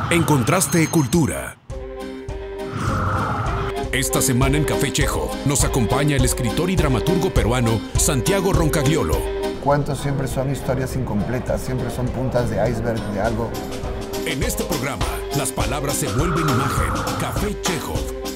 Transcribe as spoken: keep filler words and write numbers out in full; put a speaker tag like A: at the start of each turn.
A: En Contraste Cultura. Esta semana en Café Chejo nos acompaña el escritor y dramaturgo peruano Santiago Roncagliolo.
B: Cuentos siempre son historias incompletas, siempre son puntas de iceberg de algo.
A: En este programa, las palabras se vuelven imagen. Café Chejo.